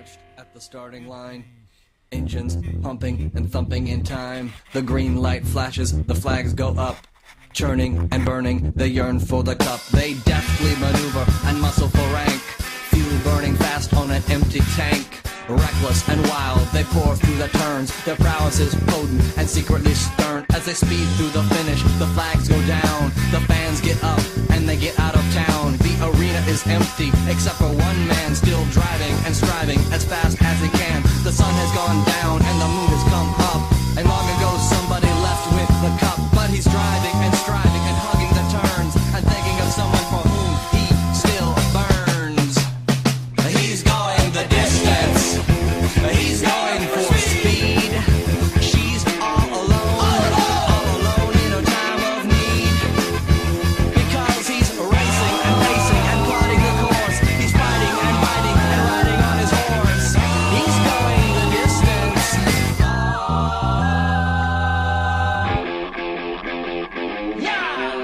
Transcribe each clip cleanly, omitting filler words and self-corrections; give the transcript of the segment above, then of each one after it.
launched at the starting line. Engines pumping and thumping in time. The green light flashes, the flags go up. Churning and burning, they yearn for the cup. They deftly maneuver and muscle for rank. Fuel burning fast on an empty tank. Reckless and wild, they pour through the turns. Their prowess is potent and secretly stern. As they speed through the finish, the flags go down. The fans get up and they get out of town. The arena is empty, except for one man still driving and striving as fast as he can. The sun has gone down and the moon has come up. And long ago somebody left with the cup. But he's driving and striving and hugging the turns and thinking of someone for whom he still burns. He's going the distance. He's going for speed. She's all alone in a time of need. Because he's racing and pacing and plotting the course. He's fighting and fighting and riding on his horse. He's going the distance. Yeah!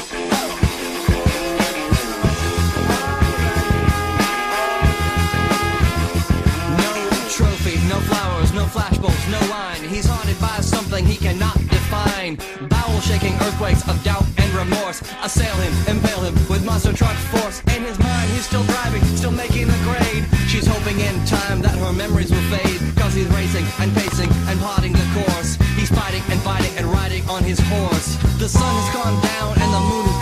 Trophy, no flowers, no flashbulbs, no wine. He's haunted by something he cannot define. Bowel-shaking earthquakes of doubt and remorse assail him, impale him with monster truck force. In his mind, he's still driving, still making the grade. She's hoping in time that her memories will fade. Cause he's racing and pacing and plotting the course. He's fighting and fighting and riding on his horse. The sun has gone down and the moon is